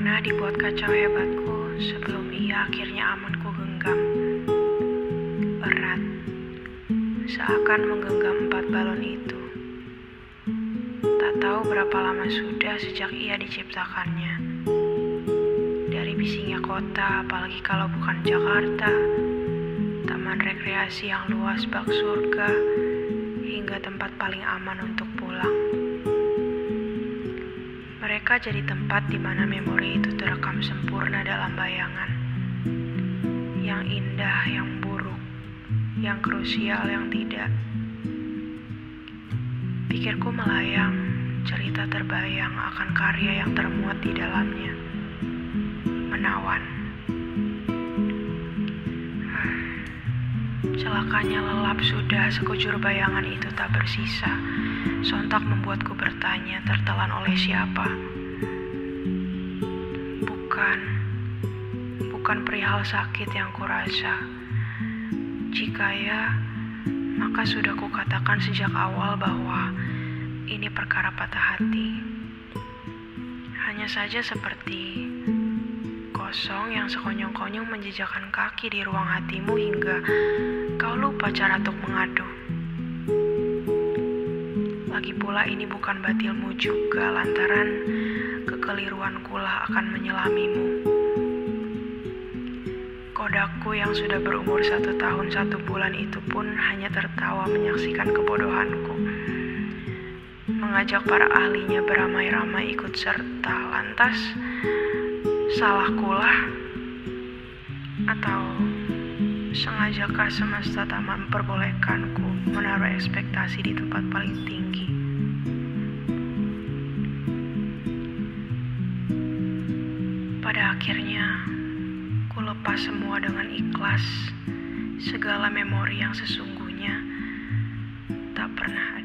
pernah dibuat kacau hebatku sebelum ia akhirnya aman ku genggam. Erat, seakan menggenggam 4 balon itu. Tak tahu berapa lama sudah sejak ia diciptakannya. Dari bisingnya kota, apalagi kalau bukan Jakarta, taman rekreasi yang luas bak surga, hingga tempat paling aman untuk pulang. Mereka jadi tempat di mana memori itu terekam sempurna dalam bayangan. Yang indah, yang buruk, yang krusial, yang tidak. Pikirku melayang, cerita terbayang akan karya yang termuat di dalamnya. Menawan. Celakanya lelap sudah, sekujur bayangan itu tak bersisa. Sontak membuatku bertanya, tertelan oleh siapa? Bukan perihal sakit yang kurasa. Jika ya, maka sudah kukatakan sejak awal bahwa ini perkara patah hati. Hanya saja seperti kosong yang sekonyong-konyong menjejakkan kaki di ruang hatimu hingga kau lupa cara untuk mengadu. Lagi pula ini bukan batilmu juga, lantaran kekeliruankulah akan menyelamimu. Kodakku yang sudah berumur 1 tahun 1 bulan itu pun hanya tertawa menyaksikan kebodohanku. Mengajak para ahlinya beramai-ramai ikut serta, lantas salahkulah? Atau sengajakah semesta tak memperbolehkanku menaruh ekspektasi di tempat paling tinggi? Pada akhirnya, ku lepas semua dengan ikhlas. Segala memori yang sesungguhnya tak pernah